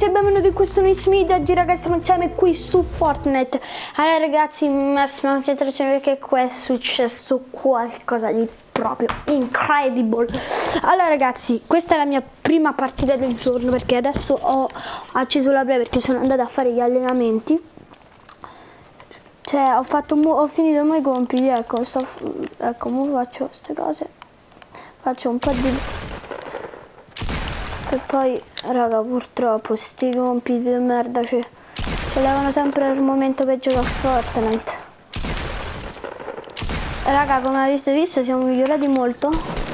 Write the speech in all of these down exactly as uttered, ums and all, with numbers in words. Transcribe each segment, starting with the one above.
e benvenuti in questo nuovissimo video. Oggi ragazzi siamo insieme qui su Fortnite. Allora ragazzi, massima concentrazione perché qua è successo qualcosa di proprio incredible. Allora ragazzi, questa è la mia prima partita del giorno perché adesso ho acceso la play perché sono andata a fare gli allenamenti. Cioè ho fatto ho finito i miei compiti, ecco, sto, ecco, mo faccio queste cose. Faccio un po' di... E poi, raga, purtroppo sti compiti di merda ci, ci levano sempre al momento per giocare a Fortnite. Raga, come avete visto siamo migliorati molto.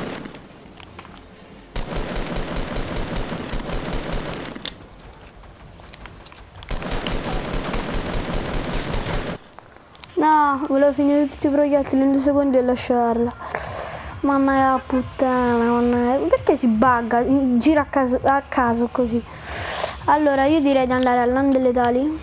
No, volevo finire tutti i proiettili in due secondi e lasciarla. Mamma mia puttana, mamma mia. Perché si bugga? Gira a caso, a caso così. Allora io direi di andare a Lande Letali.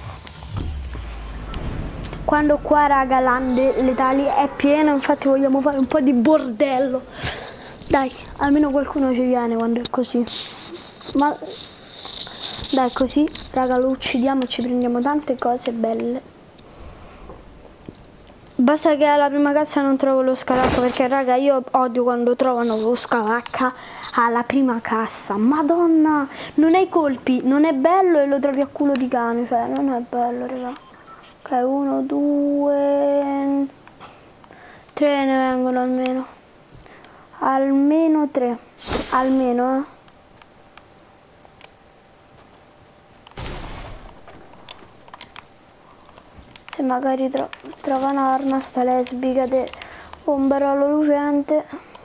Quando qua raga Lande Letali è pieno, infatti vogliamo fare un po' di bordello. Dai, almeno qualcuno ci viene quando è così. Ma dai, così raga lo uccidiamo e ci prendiamo tante cose belle. Basta che alla prima cassa non trovo lo scalacca, perché raga io odio quando trovano lo scalacca alla prima cassa. Madonna, non hai colpi, non è bello e lo trovi a culo di cane, cioè non è bello raga. Ok, uno, due, tre ne vengono almeno. Almeno tre, almeno eh. Se magari tro trova un'arma sta lesbica di un barolo lucente.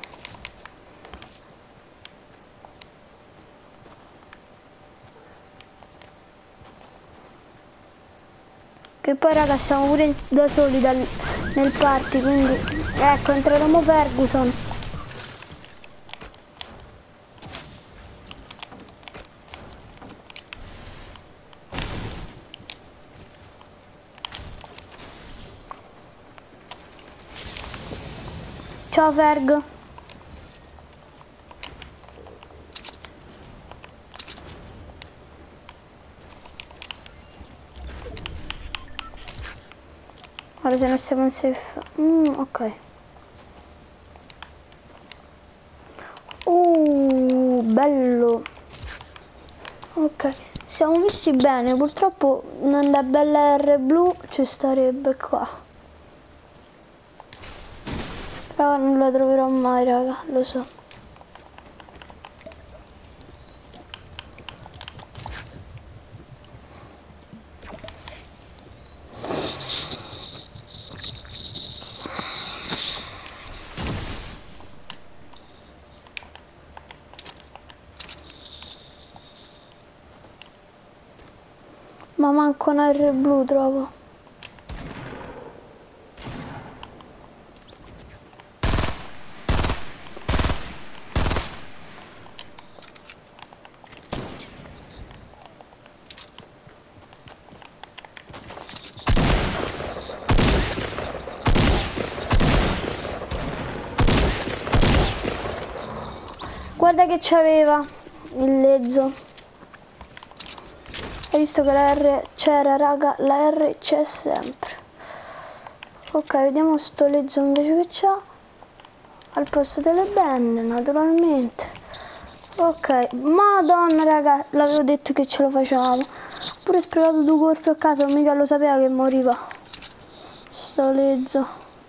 Che poi raga siamo pure da soli dal, nel party, quindi ecco è entrato mo Ferguson. Ciao Ferg. Ora se non siamo in safe. Mm, ok. Uh, bello. Ok, siamo messi bene. Purtroppo nella bella R blu ci starebbe qua. Però non la troverò mai raga, lo so. Ma manco una R blu trovo. Guarda che c'aveva il lezzo. Hai visto che la R c'era raga, la R c'è sempre. Ok, vediamo sto lezzo invece che c'ha al posto delle bende naturalmente. Ok, madonna raga, l'avevo detto che ce lo facciamo. Ho pure sprecato due colpi a casa, mica lo sapeva che moriva sto lezzo.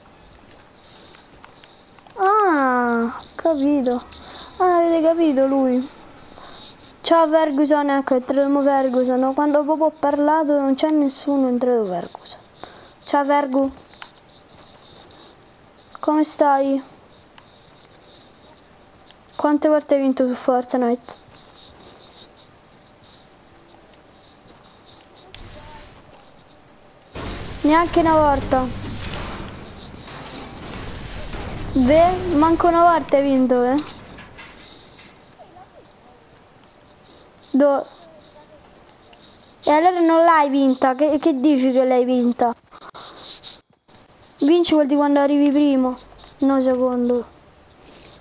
Ah, capito. Ah, avete capito lui. Ciao Ferguson, ecco è entrato Ferguson. Quando proprio ho parlato non c'è nessuno, è entrato Ferguson. Ciao Fergu. Come stai? Quante volte hai vinto su Fortnite? Neanche una volta. Beh, manco una volta hai vinto, eh? Do... E allora non l'hai vinta, che, che dici che l'hai vinta? Vinci vuol dire quando arrivi primo, no secondo.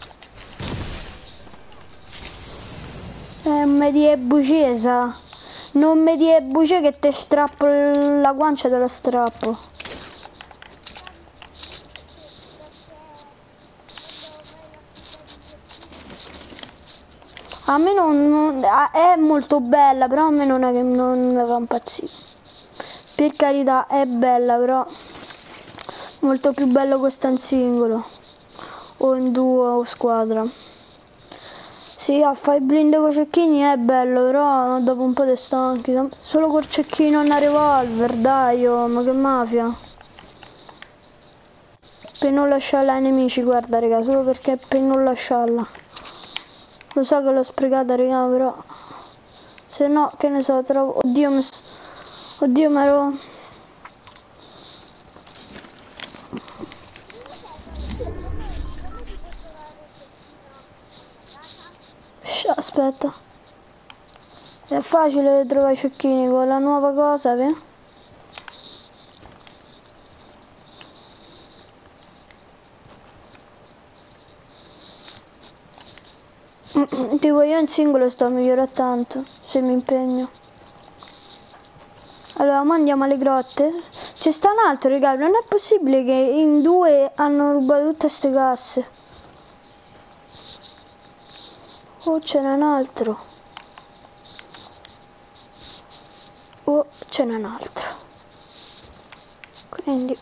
È un medie bucesa. Non mi die buce che te strappo la guancia, te la strappo. A me non, non è molto bella, però a me non è che non mi fa impazzire. Per carità è bella, però molto più bello questo in singolo o in duo o squadra. Sì, a fare i blind con i cecchini è bello, però dopo un po' ti stanchi. Solo col cecchino e una revolver, dai, oh, ma che mafia. Per non lasciarla ai nemici, guarda raga, solo perché per non lasciarla. Lo so che l'ho sprecata raga, però se no, che ne so, trovo. Oddio, mi oddio, mi ero. Aspetta. È facile trovare i cecchini con la nuova cosa, vedi? Tipo io in singolo sto a migliorare tanto, se mi impegno. Allora, ma andiamo alle grotte. C'è sta un altro, raga, non è possibile che in due hanno rubato tutte queste casse. Oh, c'era un altro. Oh, c'era un altro. Quindi...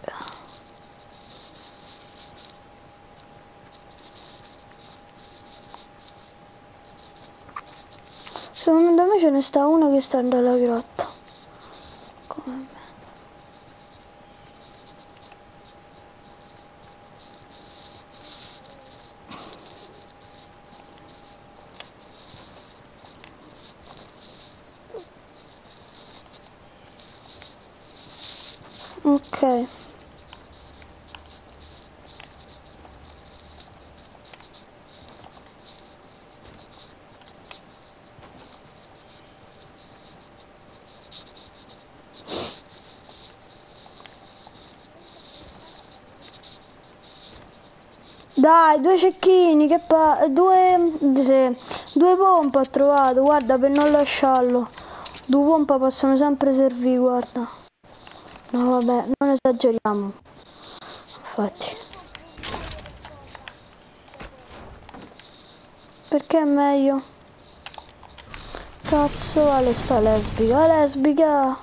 secondo me ce ne sta uno che sta andando alla grotta. Come me. Ok. Dai, due cecchini, che pa... due... Sì, due pompe ho trovato, guarda, per non lasciarlo. Due pompe possono sempre servire, guarda. No, vabbè, non esageriamo. Infatti. Perché è meglio? Cazzo, Ale sta lesbica, lesbica!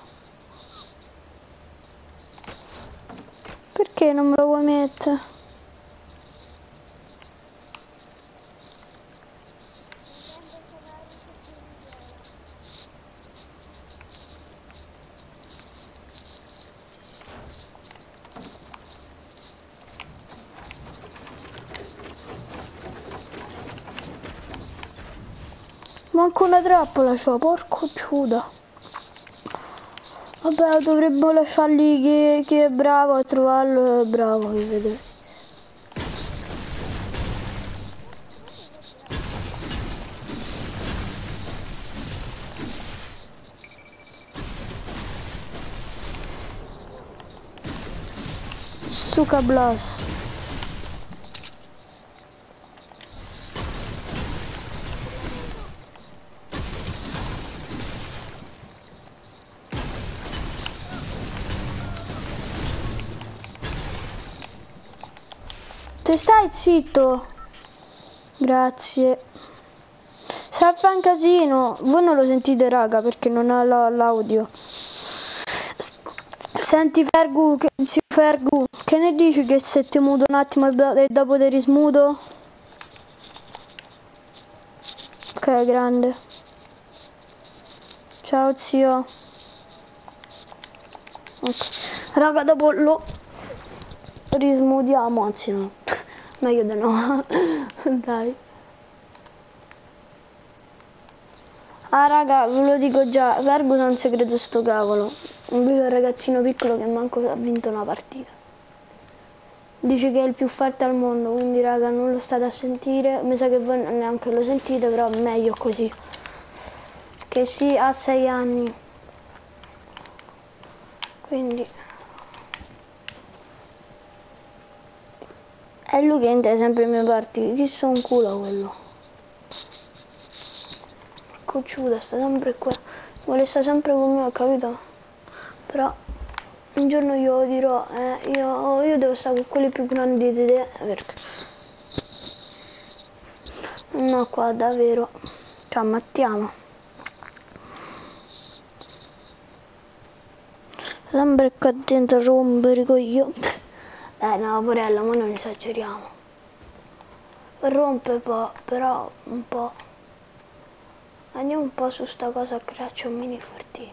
Perché non me lo vuoi mettere? Manco una trappola c'ho, porco Giuda. Vabbè, dovremmo lasciargli chi, chi è bravo a trovarlo, è bravo, che vedete. Suka Blast. Te stai zitto? Grazie. Salva un casino. Voi non lo sentite raga perché non ha l'audio. Senti Fergu, che, Fergu, che ne dici che se ti muto un attimo e dopo ti rismuto? Ok, grande. Ciao zio. Okay. Raga, dopo lo rismudiamo, anzi no. Meglio di no. Dai. Ah raga, ve lo dico già, Fergu è un segreto sto cavolo. Lui è un ragazzino piccolo che manco ha vinto una partita. Dice che è il più forte al mondo, quindi raga non lo state a sentire. Mi sa che voi neanche lo sentite, però meglio così. Che sì, ha sei anni. Quindi... è lui che entra sempre in mie partite. Chi so un culo quello. Cocciuta, sta sempre qua. vuole stare sempre con me, ho capito? Però un giorno io lo dirò, eh, io, io devo stare con quelli più grandi di te, perché no qua davvero ci ammattiamo. Sempre qua dentro a rompere i coglioni. Dai no porella, ma non esageriamo. Rompe un po', però un po'. Andiamo un po' su sta cosa a crearci un mini fortino.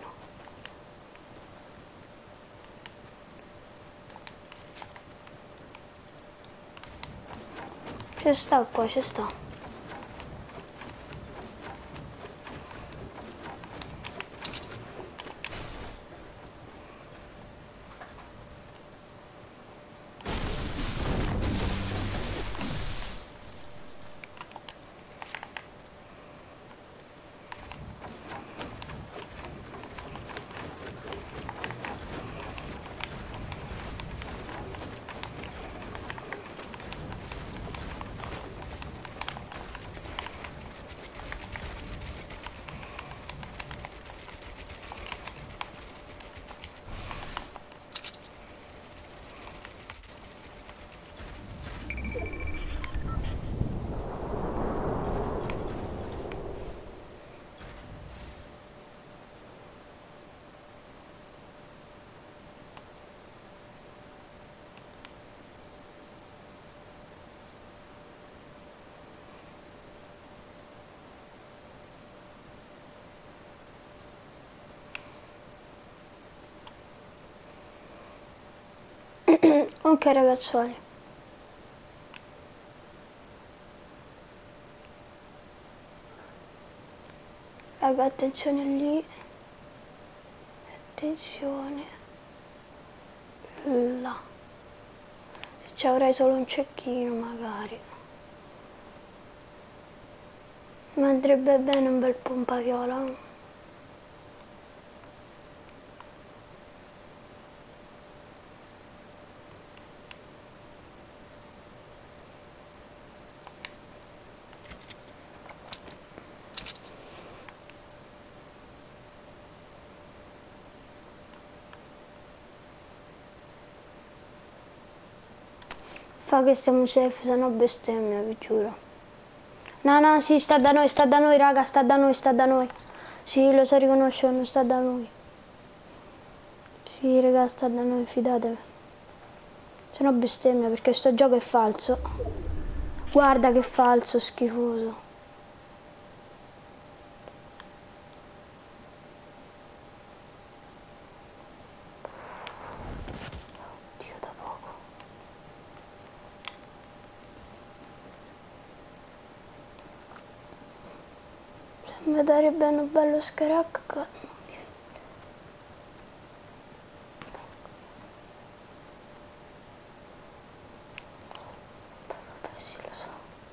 Ci sta qua, ci sta. Ok ragazzuoli. Raga, attenzione lì. Attenzione. Là. Se ci avrai solo un cecchino magari. Mi andrebbe bene un bel pompaviola. Fa che stiamo safe, se no bestemmia, vi giuro. No, no, sì, sta da noi, sta da noi, raga, sta da noi, sta da noi. Sì, lo sto riconoscendo, sta da noi. Sì, raga, sta da noi, fidatevi. Se no bestemmia, perché sto gioco è falso. Guarda che falso, schifoso. Dio, da poco. Se mi darebbe un bello scarac. Sì, lo so.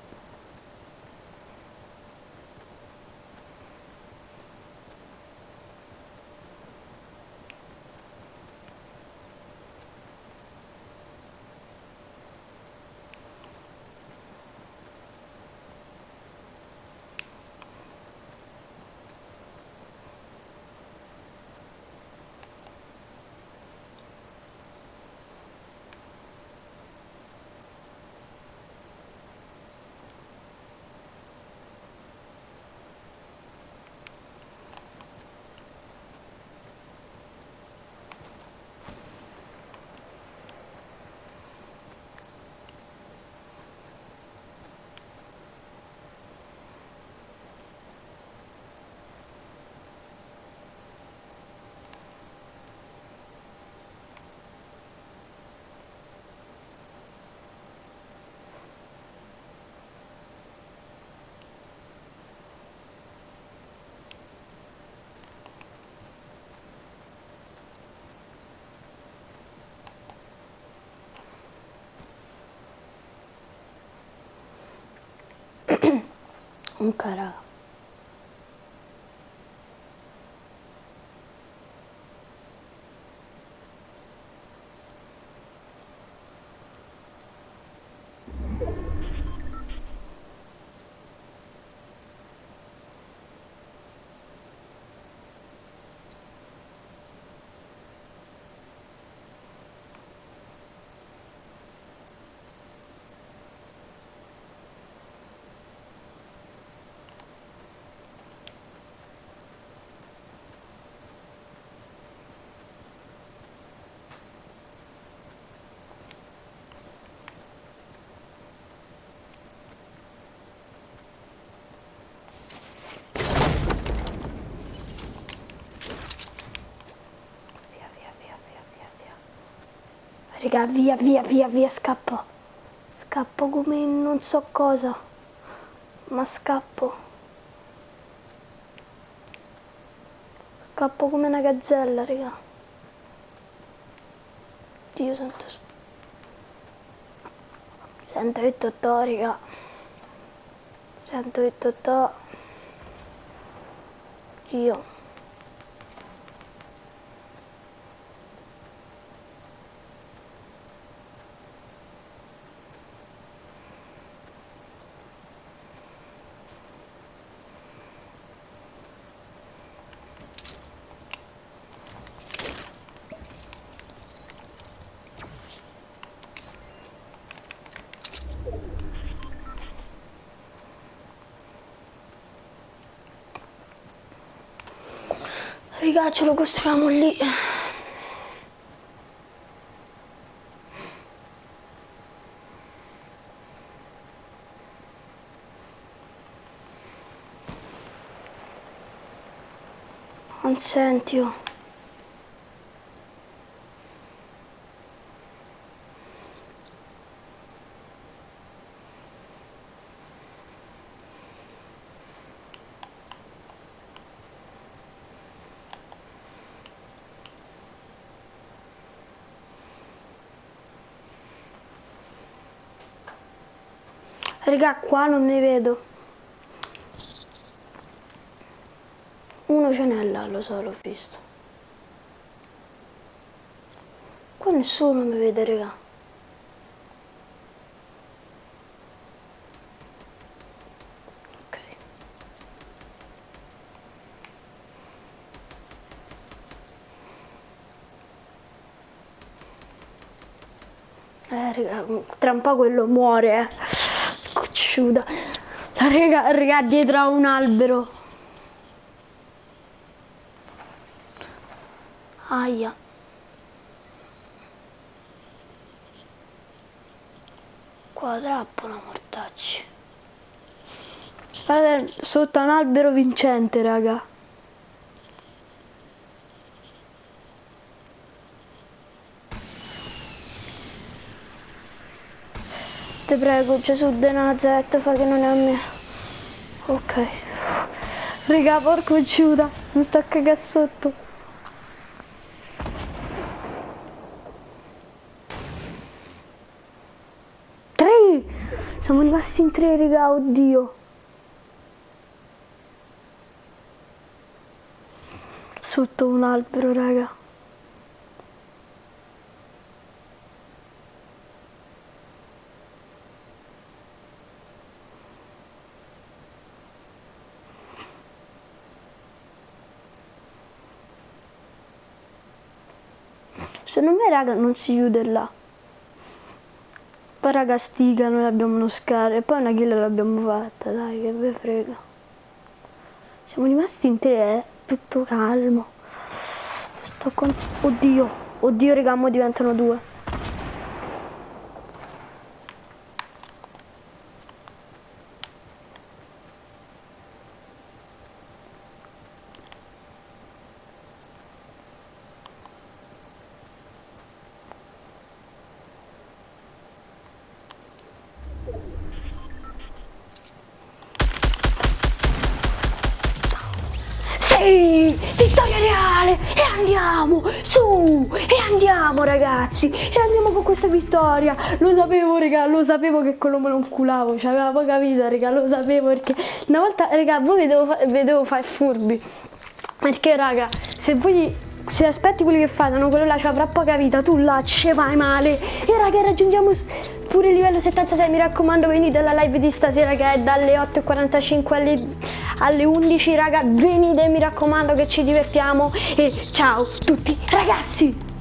Un caraca. Raga, via, via, via, via, scappo. Scappo come non so cosa. Ma scappo. Scappo come una gazzella, raga. Dio santo. Sento il totò, raga. Sento il totò. Dio. Raga, ce lo costruiamo lì. Non senti io. Raga, qua non ne vedo. Uno ce n'è là, lo so, l'ho visto. Qua nessuno mi vede, raga. Ok. Eh, raga, tra un po' quello muore, eh. Cocciuda. Raga, raga, dietro a un albero. Aia. Qua trappola, mortacci. Guardate, sotto a un albero vincente, raga. Te prego, Gesù de Nazaret, fa che non è a me. Ok. Raga, porco Giuda, mi sta a cagare sotto. Tre! Siamo rimasti in tre, raga, oddio. Sotto un albero, raga. Secondo me, raga, non si chiude là. Poi, raga, stiga, noi abbiamo uno scar e poi una kill l'abbiamo fatta, dai, che ve frega. Siamo rimasti in tre, eh, tutto calmo. Sto con... Oddio, oddio, raga, mo diventano due. Sì, vittoria reale e andiamo su e andiamo ragazzi e andiamo con questa vittoria. Lo sapevo, raga, lo sapevo che quello me lo inculavo, c'aveva poca vita, raga, lo sapevo, perché una volta, raga, voi vedevo, fa vedevo fare furbi, perché raga, se voi se aspetti quelli che fanno, quello là c'avrà poca vita, tu là ci vai male. E raga, raggiungiamo pure il livello settantasei, mi raccomando, venite alla live di stasera che è dalle otto e quarantacinque alle, alle undici, raga, venite, mi raccomando, che ci divertiamo. E ciao tutti ragazzi.